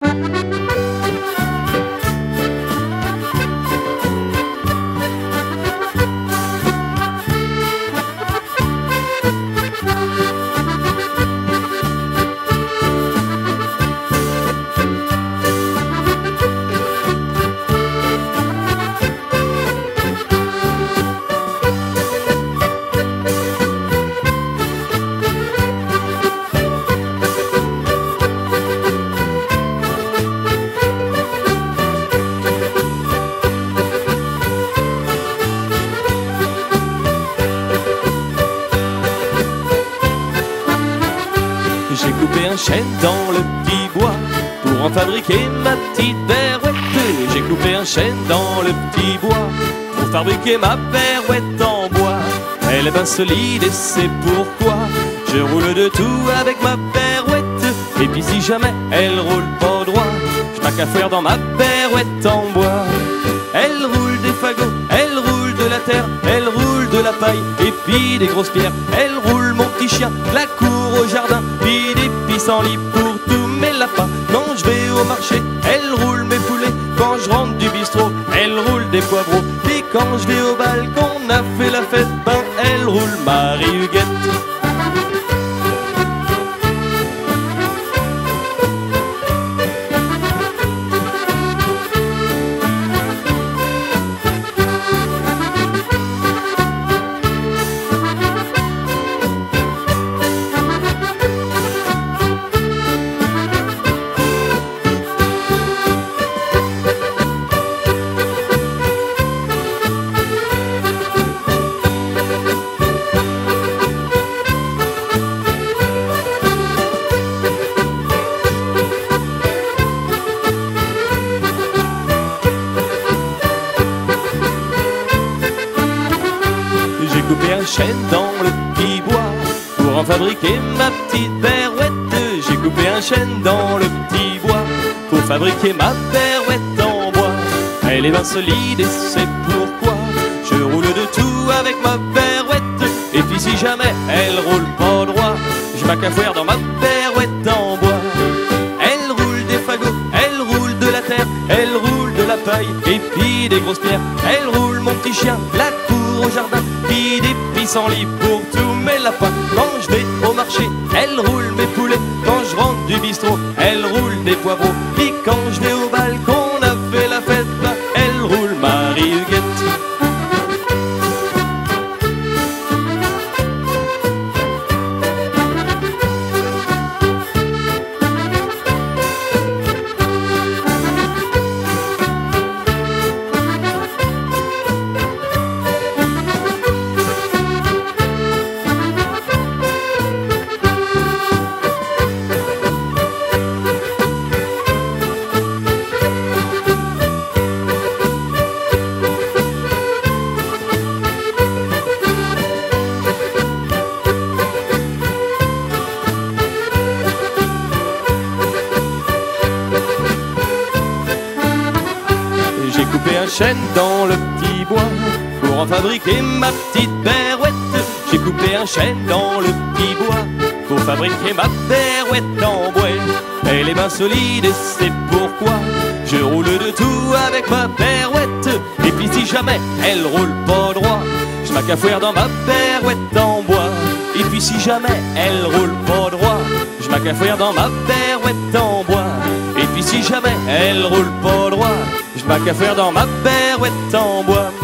J'ai coupé un chêne dans le petit bois pour en fabriquer ma petite berouette. J'ai coupé un chêne dans le petit bois pour fabriquer ma berouette en bois. Elle est bien solide et c'est pourquoi je roule de tout avec ma berouette. Et puis si jamais elle roule pas droit, je n'ai qu'à faire dans ma berouette en bois. Elle roule des fagots, elle roule de la terre, elle roule de la paille et puis des grosses pierres. Elle roule mon petit chien, la cour au jardin, puis des pissenlits pour tous mes lapins. Quand je vais au marché, elle roule mes poulets. Quand je rentre du bistrot, elle roule des poivreaux. Et quand je vais au bal, qu'on a fait la fête, ben elle roule Marie-Huguette. J'ai coupé un chêne dans le petit bois pour en fabriquer ma petite berouette. J'ai coupé un chêne dans le petit bois pour fabriquer ma berouette en bois. Elle est bien solide et c'est pourquoi je roule de tout avec ma berouette. Et puis si jamais elle roule pas droit, je m'accafouère dans ma berouette en bois. Elle roule des fagots, elle roule de la terre, elle roule de la paille et puis des grosses pierres. Elle roule mon petit chien, la cour au jardin, puis des pissenlits pour tous mes lapins. Quand je vais au marché, elle roule mes poulets. Quand je rentre du bistrot, elle roule des poivreaux. Et quand je vais au bal, qu'on a fait la fête, ben elle roule Marie-Huguette. J'ai coupé un chêne dans le petit bois pour en fabriquer ma petite berouette. J'ai coupé un chêne dans le petit bois pour fabriquer ma berouette en bois. Elle est bien solide et c'est pourquoi je roule de tout avec ma berouette. Et puis si jamais elle roule pas droit, je m'accafouère dans ma berouette en bois. Et puis si jamais elle roule pas droit, je m'accafouère dans ma berouette en bois. Et puis si jamais elle roule pas droit, je m'accafouère dans ma berouette en bois.